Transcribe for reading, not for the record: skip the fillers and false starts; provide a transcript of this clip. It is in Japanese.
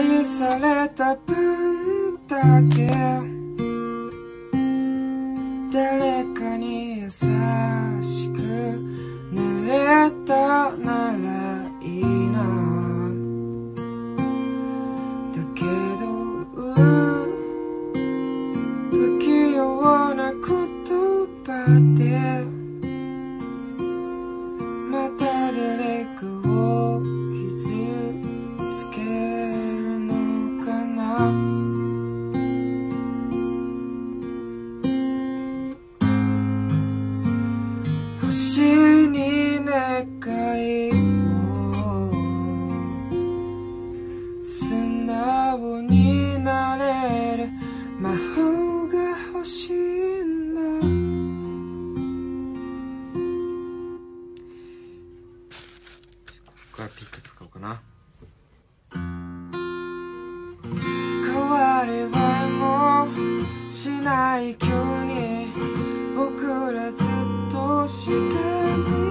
愛された分だけ誰かに優しくなれたならいいな。だけど不器用な言葉でまた誰かを傷つけるのかな。星に願いを素直になれる魔法が欲しいんだ。ここからピック使おうかな。変わり映えもしない急に僕らずっとしがみ